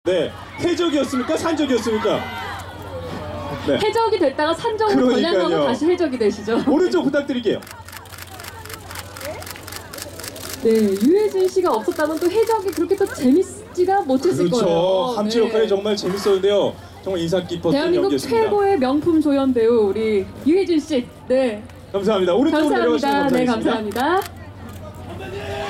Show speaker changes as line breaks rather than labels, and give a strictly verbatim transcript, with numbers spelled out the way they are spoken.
네, 해적이었습니까? 산적이었습니까? 네.
해적이 됐다가 산적으로
그러니까요.
전향하고 다시 해적이 되시죠.
오른쪽 부탁드릴게요.
네, 유해진 씨가 없었다면 또 해적이 그렇게 또 재밌지가 못했을
그렇죠.
거예요.
함지
네.
역할이 정말 재밌었는데요. 정말 인상 깊었던
대한민국
연기였습니다.
최고의 명품 조연 배우 우리 유해진 씨. 네,
감사합니다. 오른쪽으로 내려가시면
감사합니다. 네,
감사하겠습니다.
감사합니다.